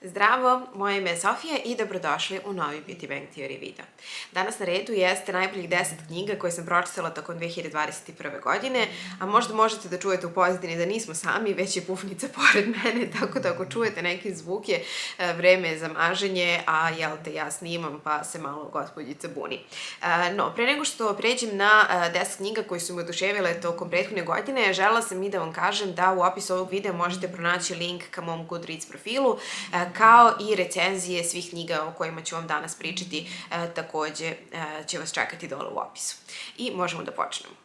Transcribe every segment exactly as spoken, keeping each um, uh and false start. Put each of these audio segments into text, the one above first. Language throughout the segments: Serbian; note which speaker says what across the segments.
Speaker 1: Zdravo, moje ime je Sofija i dobrodošli u novi Beauty Bang Theory video. Danas na redu jeste najboljih deset knjiga koje sam pročitala tokom dve hiljade dvadeset prve. godine, a možda možete da čujete u pozadini da nismo sami, već je pufnica pored mene, tako da ako čujete neke zvuke, vreme je za maženje, a jel te ja snimam pa se malo gospođica buni. No, pre nego što pređem na deset knjiga koje su me oduševile tokom prethodne godine, želela sam i da vam kažem da u opisu ovog videa možete pronaći link ka mom Goodreads profilu, kao i recenzije svih knjiga o kojima ću vam danas pričati, takođe će vas čekati dole u opisu. I možemo da počnemo.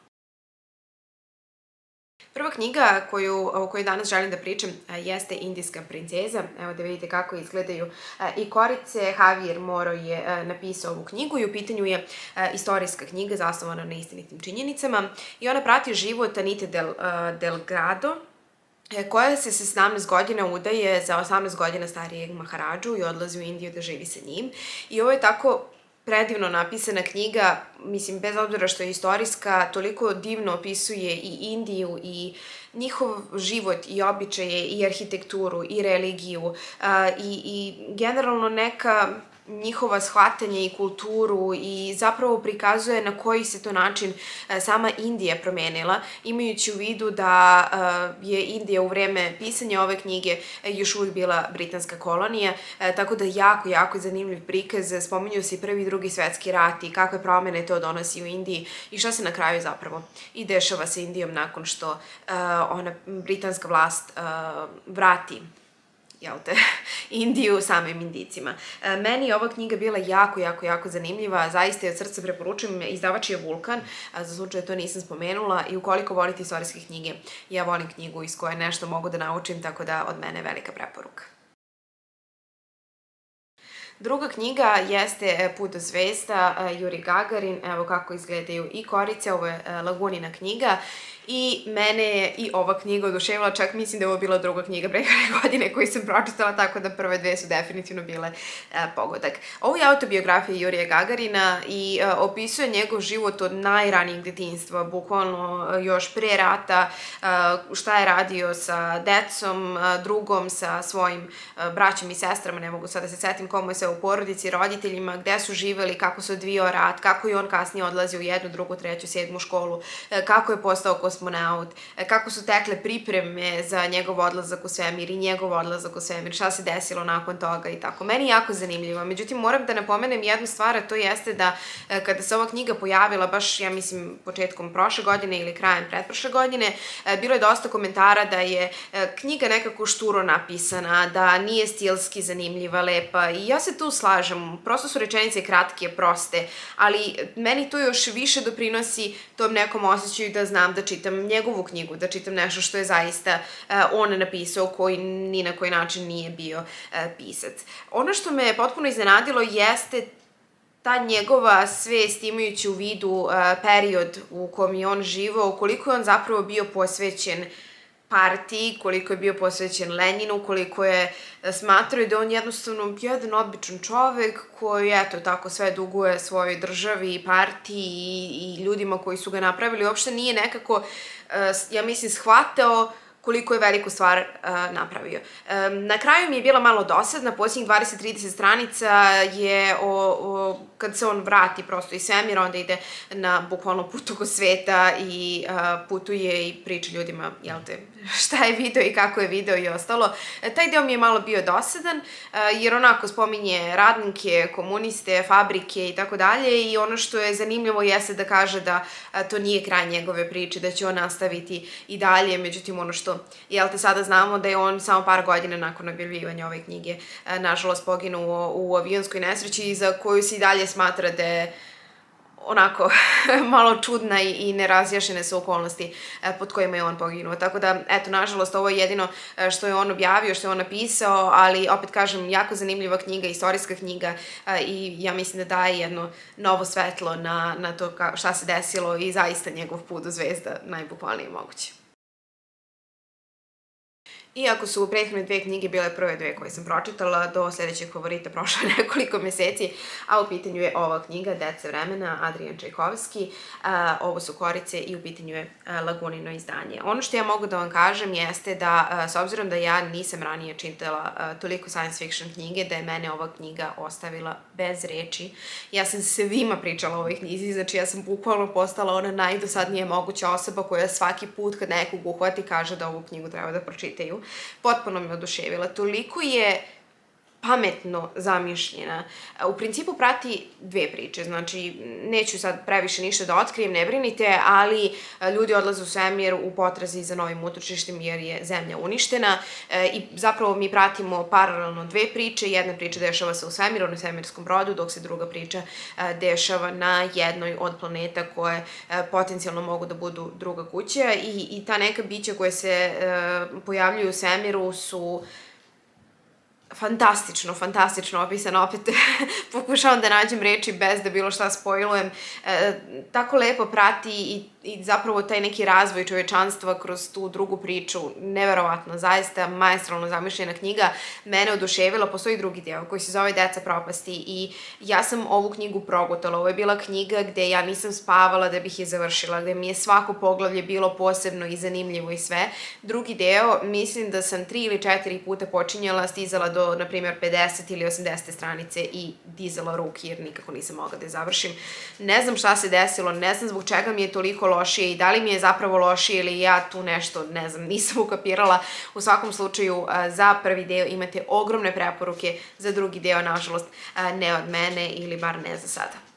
Speaker 1: Prva knjiga koju, o kojoj danas želim da pričam jeste Indijska princeza. Evo da vidite kako izgledaju i korice. Javier Moro je napisao ovu knjigu i u pitanju je istorijska knjiga zasnovana na istinitim činjenicama i ona prati život Anite Del, Delgado, koja se sa sedamnaest godina udaje za osamnaest godina starijeg Maharadžu i odlazi u Indiju da živi sa njim. I ovo je tako predivno napisana knjiga, mislim, bez obzira što je istorijska, toliko divno opisuje i Indiju i njihov život i običaje i arhitekturu i religiju i, i generalno neka njihova shvatanja i kulturu i zapravo prikazuje na koji se to način sama Indija promenila, imajući u vidu da je Indija u vreme pisanja ove knjige još uvijek bila britanska kolonija, tako da jako, jako zanimljiv prikaz. Spominju se i prvi i drugi svetski rat i kakve promene to donosi u Indiji i šta se na kraju zapravo i dešava sa Indijom nakon što ona britanska vlast vrati jel te, Indiju samim Indijcima. Meni je ova knjiga bila jako, jako, jako zanimljiva, zaista je od srca preporučujem, izdavač je Vulkan, za slučaj to nisam spomenula i ukoliko volite istorijske knjige, ja volim knjigu iz koje nešto mogu da naučim, tako da od mene je velika preporuka. Druga knjiga jeste Put do zvezda, Juri Gagarin, evo kako izgledaju i korice, ovo je Lagunina knjiga i mene je i ova knjiga oduševila, čak mislim da je ovo bila druga knjiga pre godine koju sam pročitala, tako da prve dve su definitivno bile pogodak. Ovo je autobiografija Jurija Gagarina i opisuje njegov život od najranijeg detinjstva, bukvalno još pre rata, šta je radio sa decom, drugom, sa svojim braćom i sestrama, ne mogu sad da se setim komu je sve u porodici, roditeljima, gde su živeli, kako se odvijao rat, kako je on kasnije odlazio u jednu, drugu, treću, sedmu školu, kako je postao kosmonaut, kako su tekle pripreme za njegov odlazak u svemir i njegov odlazak u svemir, šta se desilo nakon toga i tako. Meni je jako zanimljivo. Međutim, moram da napomenem jednu stvar, a to jeste da kada se ova knjiga pojavila, baš ja mislim početkom prošle godine ili krajem pretprošle godine, bilo je dosta komentara da je knjiga nekako šturo napisana, da nije stilski zanimljiva, lepa i ja se tu slažem. Prosto su rečenice kratke, proste, ali meni to još više doprinosi tom nekom osjećaju da znam da čitam njegovu knjigu, da čitam nešto što je zaista on napisao, koji ni na koji način nije bio pisac. Ono što me potpuno iznenadilo jeste ta njegova svest imajući u vidu period u kom je on živao, koliko je on zapravo bio posvećen partiji, koliko je bio posvećen Lenjinu, koliko je smatrao da on jednostavno jedan običan čovek koji, eto, tako sve duguje svojoj državi i partiji i ljudima koji su ga napravili. Uopšte nije nekako, ja mislim, shvatao koliko je veliku stvar napravio. Na kraju mi je bila malo dosadna, posljednjih dvadeset do trideset stranica je, kad se on vrati prosto iz svemira, onda ide na bukvalno put oko sveta i putuje i priča ljudima, jel te, šta je video i kako je video i ostalo. Taj deo mi je malo bio dosadan, jer onako spominje radnike, komuniste, fabrike i tako dalje i ono što je zanimljivo jeste da kaže da to nije kraj njegove priče, da će on nastaviti i dalje, međutim ono što jel te sada znamo da je on samo par godina nakon objavljivanja ove knjige nažalost poginuo u avionskoj nesreći za koju se i dalje smatra da je onako malo čudna i nerazjašnjene su okolnosti pod kojima je on poginuo. Tako da, eto, nažalost, ovo je jedino što je on objavio, što je on napisao, ali opet kažem, jako zanimljiva knjiga, istorijska knjiga i ja mislim da daje jedno novo svetlo na, na to šta se desilo i zaista njegov put do zvezda najbukvalnije moguće. Iako su prethodne dve knjige bile prve dve koje sam pročitala, do sledećeg favorita prošlo je nekoliko meseci, a u pitanju je ova knjiga Deca vremena, Adrian Čajkovski, ovo su Korice i u pitanju je Lagunino izdanje. Ono što ja mogu da vam kažem jeste da, s obzirom da ja nisam ranije čitala toliko science fiction knjige, da je mene ova knjiga ostavila bez reči. Ja sam svima pričala o ovoj knjizi, znači ja sam bukvalno postala ona najdosadnija moguća osoba koja svaki put kad nekog uhvati kaže da ovu knjigu treba da pročitaju. Potpuno me oduševila. Toliko je pametno zamišljena. U principu prati dve priče, znači neću sad previše ništa da otkrijem, ne brinite, ali ljudi odlaze u svemir u potrazi za novim utočištem jer je zemlja uništena i zapravo mi pratimo paralelno dve priče. Jedna priča dešava se u svemiru, na svemirskom brodu, dok se druga priča dešava na jednoj od planeta koje potencijalno mogu da budu druga kuća i, i ta neka bića koje se pojavljuju u svemiru su fantastično, fantastično opisano, opet pokušavam da nađem reči bez da bilo šta spojlujem. E, tako lepo prati i, i zapravo taj neki razvoj čovečanstva kroz tu drugu priču, neverovatno, zaista maestralno zamišljena knjiga, mene oduševila. Postoji drugi deo koji se zove Deca propasti i ja sam ovu knjigu progutala. Ovo je bila knjiga gde ja nisam spavala da bih je završila, gde mi je svako poglavlje bilo posebno i zanimljivo i sve. Drugi deo, mislim da sam tri ili četiri puta počinjala, stizala do do, na primjer, pedeset ili osamdeset stranice i dizala ruke jer nikako nisam mogla da je završim. Ne znam šta se desilo, ne znam zbog čega mi je toliko lošije i da li mi je zapravo lošije ili ja tu nešto, ne znam, nisam ukapirala. U svakom slučaju, za prvi deo imate ogromne preporuke, za drugi deo, nažalost, ne od mene ili bar ne za sada.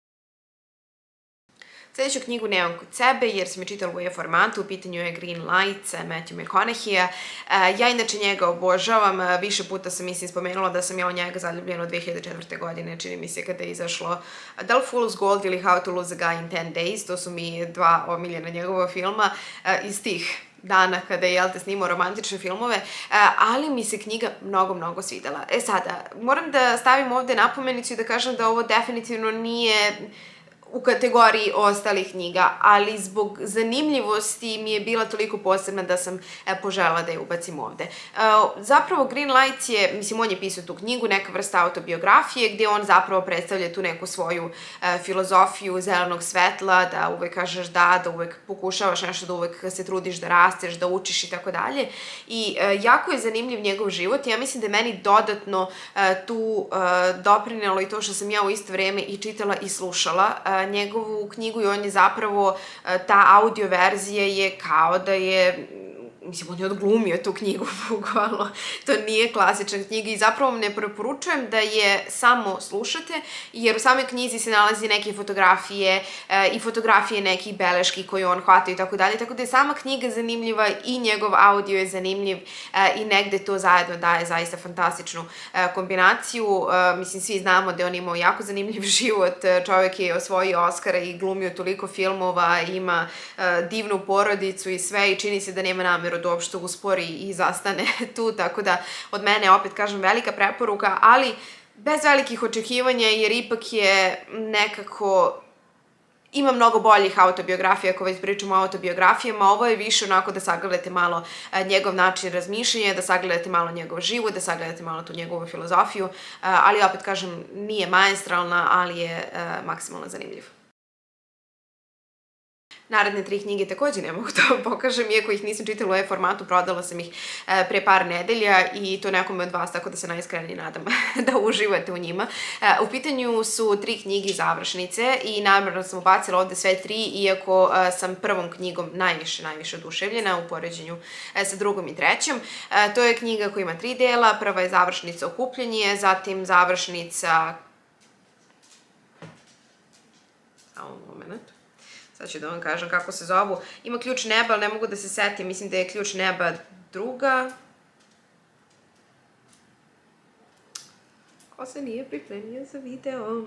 Speaker 1: Sljedeću knjigu nemam kod sebe jer sam je čitala u e-formatu, u pitanju je Green Lights, Matthew McConaughey. Ja inače njega obožavam, više puta sam mislim spomenula da sam ja u njega zaljubljena od dve hiljade četvrte. godine, čini mi se kada je izašlo da li Fool's Gold ili How to Lose a Guy in ten days, to su mi dva omiljena njegova filma iz tih dana kada je, jel te, snimao romantične filmove, ali mi se knjiga mnogo, mnogo svidela. E sada, moram da stavim ovde napomenicu i da kažem da ovo definitivno nije u kategoriji ostalih knjiga, ali zbog zanimljivosti mi je bila toliko posebna da sam poželjela da je ubacim ovde. Zapravo Green Lights je, mislim, on je pisao tu knjigu, neka vrsta autobiografije gde on zapravo predstavlja tu neku svoju filozofiju zelenog svetla, da uvek kažeš da, da uvek pokušavaš nešto, da uvek se trudiš da rasteš, da učiš i tako dalje. I jako je zanimljiv njegov život i ja mislim da je meni dodatno tu doprinelo i to što sam ja u isto vreme i čitala i slušala njegovu knjigu i on je zapravo, ta audio verzija je kao da je, mislim, on je odglumio tu knjigu, bukvalno. To nije klasična knjiga i zapravo ne preporučujem da je samo slušate, jer u samoj knjizi se nalazi neke fotografije i fotografije nekih beleški koje on hvata i tako dalje, tako da je sama knjiga zanimljiva i njegov audio je zanimljiv i negde to zajedno daje zaista fantastičnu kombinaciju. Mislim, svi znamo da je on imao jako zanimljiv život, čovjek je osvojio Oscara i glumio toliko filmova, ima divnu porodicu i sve i čini se da nema nameru da uopšte uspori i zastane tu, tako da od mene, opet kažem, velika preporuka, ali bez velikih očekivanja, jer ipak je nekako, ima mnogo boljih autobiografija, ako već pričamo o autobiografijama, ovo je više onako da sagledate malo njegov način razmišljanja, da sagledate malo njegov život, da sagledate malo tu njegovu filozofiju, ali opet kažem, nije maestralna, ali je maksimalno zanimljiv. Naredne tri knjige takođe ne mogu da vam pokažem, iako ih nisam čitala u e-formatu, prodala sam ih pre par nedelja i to nekome od vas, tako da se najiskrenije nadam da uživate u njima. U pitanju su tri knjige završnice i namerno sam ubacila ovde sve tri, iako sam prvom knjigom najviše, najviše oduševljena u poređenju sa drugom i trećom. To je knjiga koja ima tri dela, prva je završnica Okupljanje, zatim završnica... Samo moment. Sad ću da vam kažem kako se zovu. Ima Ključ neba, ali ne mogu da se setim. Mislim da je Ključ neba druga. Ko se nije pripremio za video?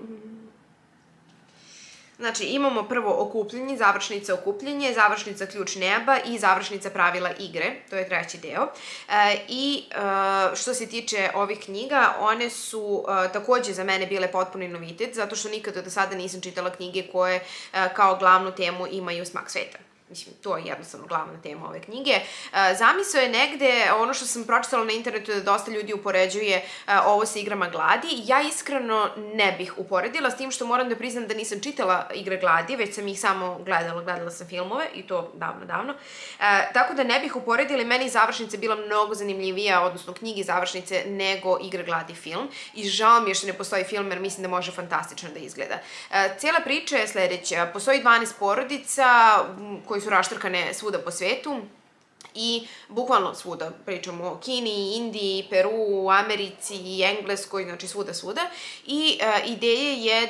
Speaker 1: Znači, imamo prvo Okupljanje, završnica Okupljanje, završnica Ključ neba i završnica Pravila igre, to je treći deo. I što se tiče ovih knjiga, one su takođe za mene bile potpuni novitet, zato što nikada do sada nisam čitala knjige koje kao glavnu temu imaju smak sveta. mislim, to je jednostavno glavna tema ove knjige. Zamisao je negde, ono što sam pročitala na internetu da dosta ljudi upoređuje ovo sa Igrama gladi. Ja iskreno ne bih uporedila, s tim što moram da priznam da nisam čitala Igre gladi, već sam ih samo gledala, gledala sam filmove i to davno, davno. Tako da ne bih uporedila i meni završnica bila mnogo zanimljivija, odnosno knjigi završnice, nego Igre gladi film. I žao mi je što ne postoji film, jer mislim da može fantastično da izgleda. Cijela priča je sledeća. Postoji dvanaest porodica koji su raštrkane svuda po svetu i bukvalno svuda, pričamo o Kini, Indiji, Peru, Americi, Engleskoj, znači svuda, svuda. I ideja je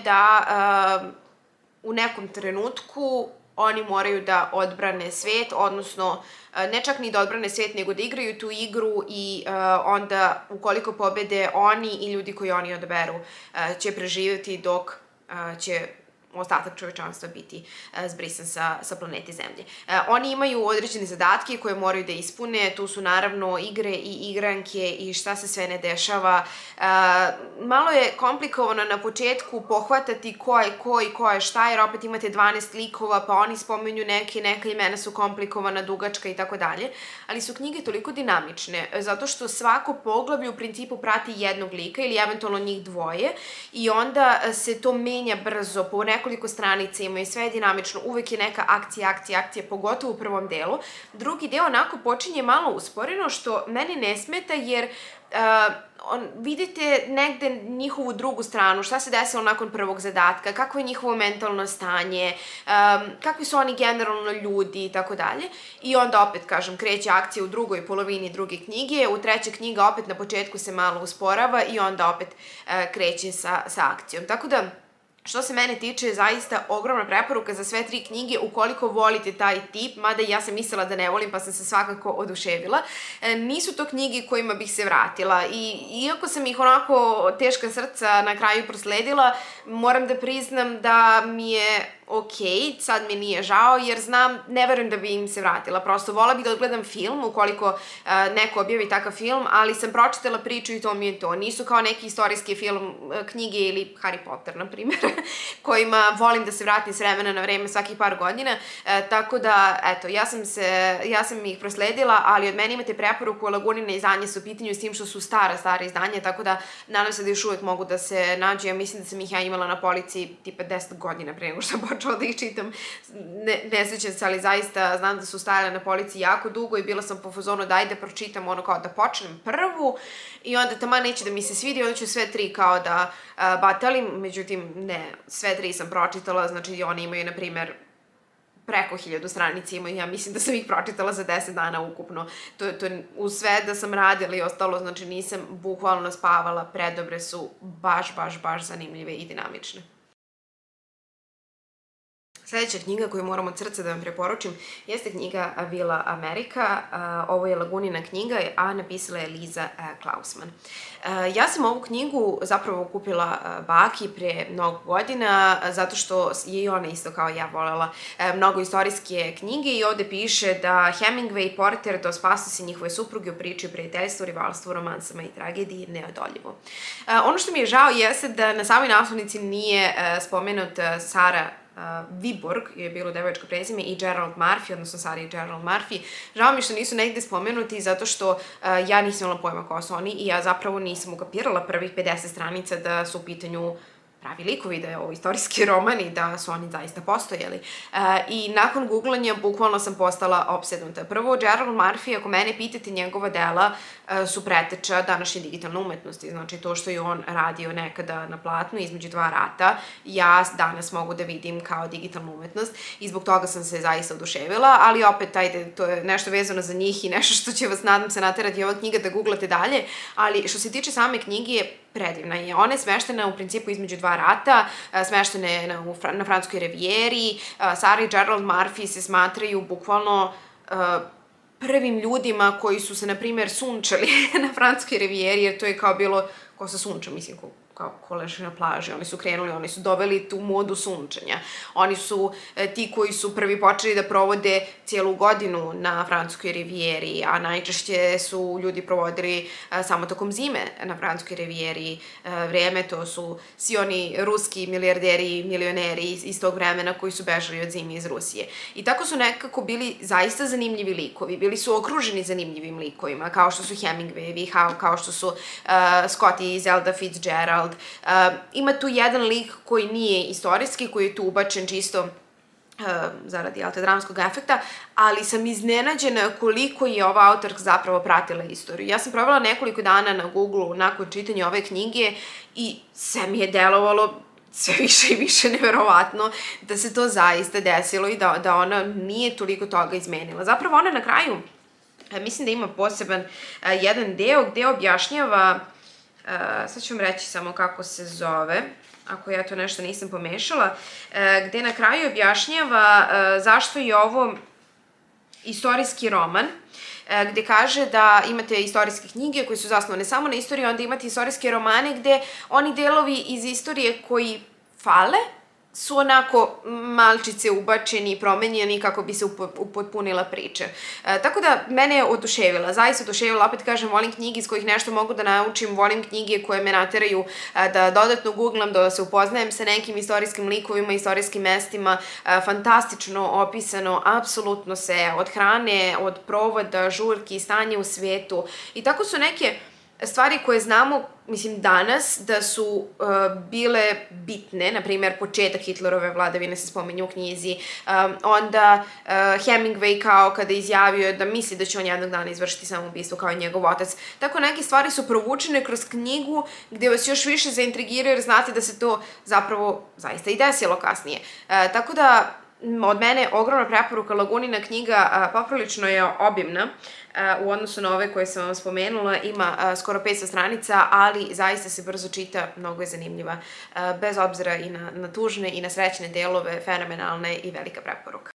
Speaker 1: da u nekom trenutku oni moraju da odbrane svet, odnosno ne čak ni da odbrane svet, nego da igraju tu igru i onda ukoliko pobede oni i ljudi koji oni odaberu će preživjeti dok će ostatak čovečanstva biti zbrisan sa, sa planete Zemlje. Oni imaju određene zadatke koje moraju da ispune, tu su naravno igre i igranke i šta se sve ne dešava. Malo je komplikovano na početku pohvatati ko je ko i ko je šta, jer opet imate dvanaest likova, pa oni spomenju neke, neka imena su komplikovana, dugačka i tako dalje, ali su knjige toliko dinamične, zato što svako poglavlje u principu prati jednog lika ili eventualno njih dvoje i onda se to menja brzo, po nekoliko stranica imaju, sve je dinamično, uvek je neka akcija, akcija, akcija, pogotovo u prvom delu. Drugi deo onako počinje malo usporeno, što meni ne smeta, jer uh, on, vidite negde njihovu drugu stranu, šta se desilo nakon prvog zadatka, kako je njihovo mentalno stanje, um, kakvi su oni generalno ljudi i tako dalje. I onda opet, kažem, kreće akcija u drugoj polovini druge knjige, u treća knjiga opet na početku se malo usporava i onda opet uh, kreće sa, sa akcijom. Tako da, što se mene tiče, je zaista ogromna preporuka za sve tri knjige ukoliko volite taj tip, mada ja sam mislila da ne volim pa sam se svakako oduševila. E, nisu to knjige kojima bih se vratila i iako sam ih onako teška srca na kraju prosledila, moram da priznam da mi je ok, sad mi nije žao, jer znam, ne verujem da bi im se vratila. Prosto vola bih da odgledam film, ukoliko uh, neko objavi takav film, ali sam pročitala priču i to mi je to. Nisu kao neki istorijski film, uh, knjige ili Harry Potter, na primjer, kojima volim da se vratim s vremena na vreme svakih par godina. Uh, tako da, eto, ja sam, se, ja sam ih prosledila, ali od mene imate preporuku Lagunine izdanje su u pitanju s tim što su stara, stara izdanja, tako da nadam se da još uvek mogu da se nađu. Ja mislim da sam ih ja imala na polici tipa deset godina pre nego što sam počela da ih čitam. Ne, ne sećam se, ali zaista znam da su stajale na polici jako dugo i bila sam po fazonu da ajde pročitam ono kao da počnem prvu i onda tamo neće da mi se svidi, onda ću sve tri kao da uh, batalim, međutim ne, sve tri sam pročitala, znači oni imaju na primer preko hiljadu stranica imaju, ja mislim da sam ih pročitala za deset dana ukupno. To, to, uz sve da sam radila i ostalo, znači nisam bukvalno spavala, predobre su, baš, baš, baš zanimljive i dinamične. Sledeća knjiga koju moram od srca da vam preporučim jeste knjiga Vila Amerika. Ovo je Lagunina knjiga, a napisala je Liza Klausman. Ja sam ovu knjigu zapravo kupila baki pre mnogo godina, zato što je i ona isto kao ja volela mnogo istorijske knjige i ovde piše da Hemingway i Porter do spasosi njihove supruge u priči o prijateljstvu, rivalstvu, romansama i tragediji neodoljivo. Ono što mi je žao jeste da na samoj naslovnici nije spomenut Sara Uh, Viborg, je bilo devojačko prezime, i Gerald Murphy, odnosno Sara i Gerald Murphy. Žao mi što nisu negde spomenuti zato što uh, ja nisam imala pojma ko su oni i ja zapravo nisam ukapirala prvih pedeset stranica da su u pitanju pravi likovi, da je ovo istorijski roman i da su oni zaista postojali. Uh, I nakon googlanja bukvalno sam postala opsednuta. Prvo, Gerald Murphy, ako mene pitate, njegova dela uh, su preteča današnje digitalne umetnosti. Znači, to što je on radio nekada na platnu između dva rata, ja danas mogu da vidim kao digitalnu umetnost i zbog toga sam se zaista oduševila, ali opet, ajde, to je nešto vezano za njih i nešto što će vas, nadam se, naterati ova knjiga da googlate dalje, ali što se tiče same knjige, predivna je. Ona je smeštena u principu između dva rata, smeštena je na, na Francuskoj rivijeri. Sara i Gerald Murphy se smatraju bukvalno uh, prvim ljudima koji su se, na primjer, sunčali na Francuskoj rivijeri, jer to je kao bilo ko se sunča, mislim, ko, kao koleši na plaži, oni su krenuli, oni su doveli tu modu sunčanja. Oni su e, ti koji su prvi počeli da provode cijelu godinu na francuskoj rivijeri, a najčešće su ljudi provodili e, samo tokom zime na francuskoj rivijeri e, vreme, to su svi oni ruski milijarderi i milioneri iz, iz tog vremena koji su bežali od zime iz Rusije. I tako su nekako bili zaista zanimljivi likovi, bili su okruženi zanimljivim likovima, kao što su Hemingwayevi, kao, kao što su uh, Scott i Zelda Fitzgerald. Uh, ima tu jedan lik koji nije istorijski, koji je tu ubačen čisto uh, zaradi jel te, dramskog efekta, ali sam iznenađena koliko je ova autorka zapravo pratila istoriju. Ja sam provela nekoliko dana na Google nakon čitanja ove knjige i sve mi je delovalo sve više i više neverovatno da se to zaista desilo i da, da ona nije toliko toga izmenila. Zapravo ona na kraju, mislim da ima poseban a, jedan deo gde objašnjava, a, sad ću vam reći samo kako se zove, ako ja to nešto nisam pomešala, a, gde na kraju objašnjava a, zašto je ovo istorijski roman, gde kaže da imate istorijske knjige koje su zasnovane samo na istoriji, onda imate istorijske romane gde oni delovi iz istorije koji fale su onako malčice ubačeni i promenjeni kako bi se upotpunila priča. E, tako da mene je oduševila, zaista oduševila, opet kažem, volim knjige iz kojih nešto mogu da naučim, volim knjige koje me nateraju a, da dodatno googlam, da se upoznajem sa nekim istorijskim likovima, istorijskim mestima, a, fantastično opisano, apsolutno se, od hrane, od provoda, žurki, stanje u svetu i tako su neke stvari koje znamo, mislim, danas, da su uh, bile bitne, na primjer, početak Hitlerove vladavine se spominje u knjizi, um, onda uh, Hemingway kao kada je izjavio da misli da će on jednog dana izvršiti samoubistvo kao i njegov otac. Tako neke stvari su provučene kroz knjigu gde vas još više zaintrigiraju jer znate da se to zapravo zaista i desilo kasnije. Uh, tako da, od mene ogromna preporuka, Lagunina knjiga poprilično je obimna u odnosu na ove koje sam vam spomenula, ima skoro petsto stranica, ali zaista se brzo čita, mnogo je zanimljiva, bez obzira i na, na tužne i na srećne delove, fenomenalne i velika preporuka.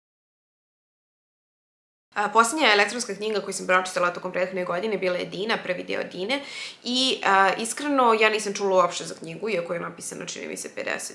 Speaker 1: Posljednja elektronska knjiga koju sam pročitala tokom prethodne godine bila je Dina, prvi deo Dine i a, iskreno ja nisam čula uopšte za knjigu, iako je napisano čini mi se pedeset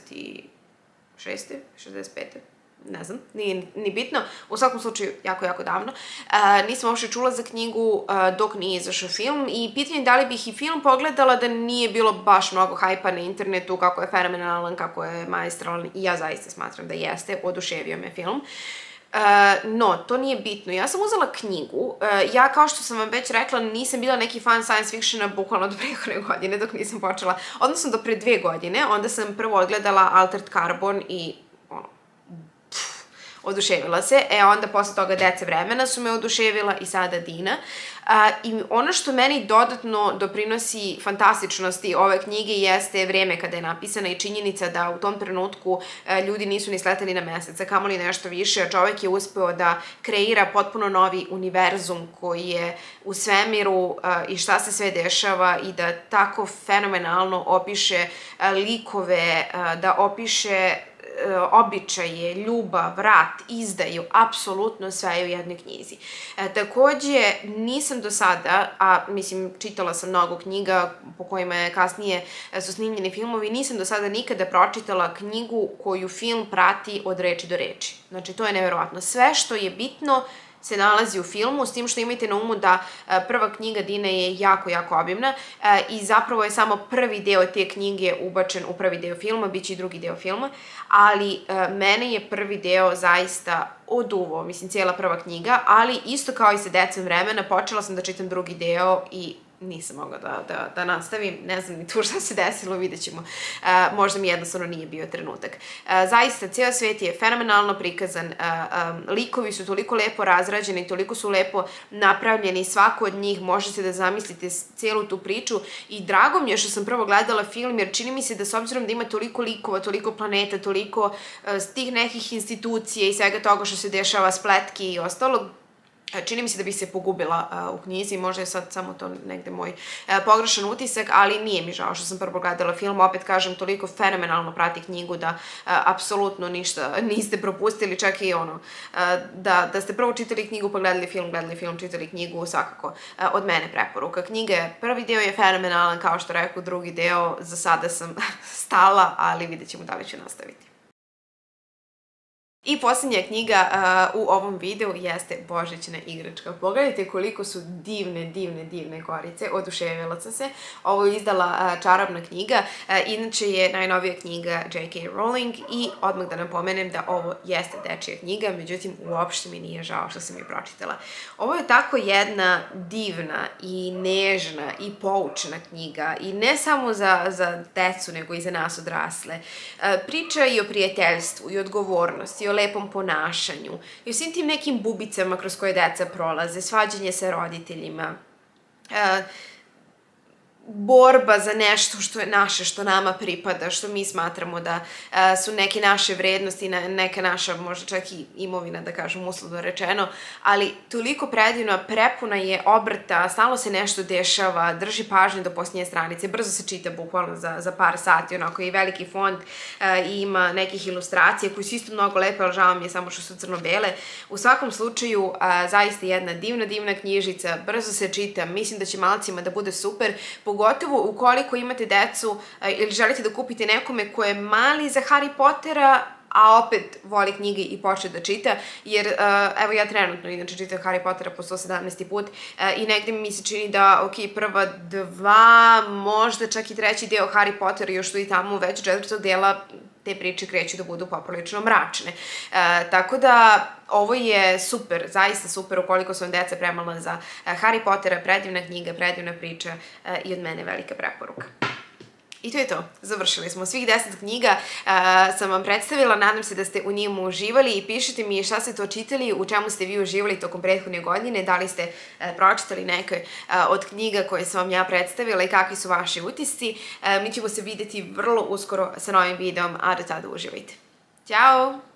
Speaker 1: šeste, šezdeset pete ne znam, nije ni bitno, u svakom slučaju jako, jako davno. Uh, nisam uopšte čula za knjigu uh, dok nije izašao film i pitanje da li bih i film pogledala da nije bilo baš mnogo hajpa na internetu, kako je fenomenalan, kako je maestralan i ja zaista smatram da jeste, oduševio me film. Uh, no, to nije bitno. Ja sam uzela knjigu, uh, ja kao što sam vam već rekla nisam bila neki fan science fictiona bukvalno do prethodne godine dok nisam počela, odnosno do pre dve godine, onda sam prvo odgledala Altered Carbon i ono, pff, oduševila se, e onda posle toga Dece vremena su me oduševila i sada Dina. A, I ono što meni dodatno doprinosi fantastičnosti ove knjige jeste vreme kada je napisana i činjenica da u tom trenutku a, ljudi nisu ni sleteli na mesec, a kamoli nešto više, a čovek je uspeo da kreira potpuno novi univerzum koji je u svemiru a, i šta se sve dešava i da tako fenomenalno opiše a, likove, a, da opiše običaje, ljubav, rat, izdaju, apsolutno sve je u jednoj knjizi. E, takođe, nisam do sada, a mislim, čitala sam mnogo knjiga po kojima je kasnije su snimljeni filmovi, nisam do sada nikada pročitala knjigu koju film prati od reči do reči. Znači, to je neverovatno. Sve što je bitno se nalazi u filmu, s tim što imajte na umu da prva knjiga Dine je jako, jako obimna i zapravo je samo prvi deo te knjige ubačen u prvi deo filma, bit će i drugi deo filma, ali mene je prvi deo zaista oduvao, mislim, cijela prva knjiga, ali isto kao i sa Decom vremena, počela sam da čitam drugi deo i nisam mogla da, da, da nastavim, ne znam ni tu šta se desilo, vidjet ćemo. Uh, možda mi jednostavno nije bio trenutak. Uh, zaista, cijel svet je fenomenalno prikazan, uh, um, likovi su toliko lepo razrađeni, toliko su lepo napravljeni, svako od njih možete da zamislite cijelu tu priču i drago mi je što sam prvo gledala film, jer čini mi se da s obzirom da ima toliko likova, toliko planeta, toliko uh, tih nekih institucija i svega toga što se dešava, spletki i ostalo, Čini mi se da bi se pogubila uh, u knjizi, možda je sad samo to negde moj uh, pogrešan utisak, ali nije mi žao što sam prvo gledala film, opet kažem, toliko fenomenalno prati knjigu da uh, apsolutno ništa niste propustili, čak i ono, uh, da, da ste prvo čitali knjigu pa gledali film, gledali film, čitali knjigu, svakako uh, od mene preporuka. Knjiga je, prvi deo je fenomenalan, kao što rekao, drugi deo, za sada sam stala, ali vidjet ćemo da li ću nastaviti. I posljednja knjiga uh, u ovom videu jeste Božićna igračka. Pogledajte koliko su divne, divne, divne korice, oduševila sam se. Ovo je izdala uh, čarobna knjiga, uh, inače je najnovija knjiga J K Rowling i odmah da napomenem da ovo jeste dečija knjiga, međutim uopšte mi nije žao što sam je pročitala. Ovo je tako jedna divna i nežna i poučna knjiga i ne samo za, za decu nego i za nas odrasle. Uh, priča i o prijateljstvu i odgovornosti, o lepom ponašanju i o svim tim nekim bubicama kroz koje deca prolaze, svađanje sa roditeljima, e, borba za nešto što je naše, što nama pripada, što mi smatramo da e, su neke naše vrednosti, neka naša možda čak i imovina, da kažem uslovno rečeno, ali toliko predivno, prepuna je obrta, stalno se nešto dešava, drži pažnju do posljednje stranice, brzo se čita bukvalno za, za par sati, onako i veliki font e, i ima nekih ilustracija koji su isto mnogo lepe, ali žao mi je samo što su crno-bele. U svakom slučaju, e, zaista jedna divna, divna knjižica, brzo se čita, mislim da će malcima da bude super, pogotovo ukoliko imate decu ili želite da kupite nekome ko je mali za Harry Pottera, a opet voli knjige i počne da čita, jer evo ja trenutno inače čitam Harry Pottera po sto sedamnaesti put i negde mi se čini da, ok, prva dva, možda čak i treći deo Harry Pottera još tu i tamo već četvrtog dela te priče kreću da budu poprilično mračne. E, tako da, ovo je super, zaista super ukoliko su vam deca premala za Harry Pottera, predivna knjiga, predivna priča e, i od mene velika preporuka. I to je to, završili smo. Svih deset knjiga uh, sam vam predstavila, nadam se da ste u njima uživali i pišite mi šta ste to čitali, u čemu ste vi uživali tokom prethodne godine, da li ste uh, pročitali neke uh, od knjiga koje sam vam ja predstavila i kakvi su vaši utisci. Uh, mi ćemo se videti vrlo uskoro sa novim videom, a do tada uživajte. Ćao!